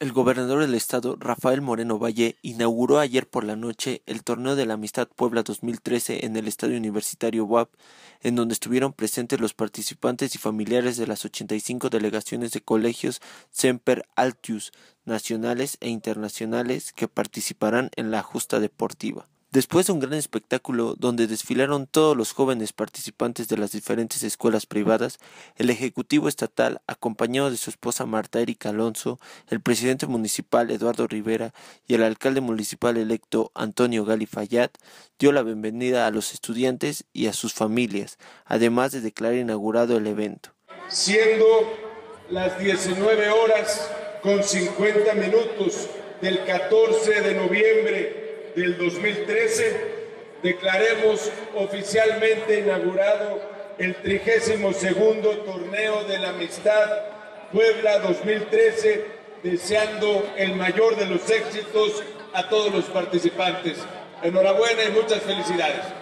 El gobernador del estado, Rafael Moreno Valle, inauguró ayer por la noche el Torneo de la Amistad Puebla 2013 en el Estadio Universitario UAP, en donde estuvieron presentes los participantes y familiares de las 85 delegaciones de colegios Semper Altius, nacionales e internacionales, que participarán en la justa deportiva. Después de un gran espectáculo donde desfilaron todos los jóvenes participantes de las diferentes escuelas privadas, el Ejecutivo Estatal, acompañado de su esposa Marta Erika Alonso, el presidente municipal Eduardo Rivera y el alcalde municipal electo Antonio Gali Fayad, dio la bienvenida a los estudiantes y a sus familias, además de declarar inaugurado el evento. Siendo las 19 horas con 50 minutos del 14 de noviembre del 2013, declaremos oficialmente inaugurado el 32º Torneo de la Amistad Puebla 2013, deseando el mayor de los éxitos a todos los participantes. Enhorabuena y muchas felicidades.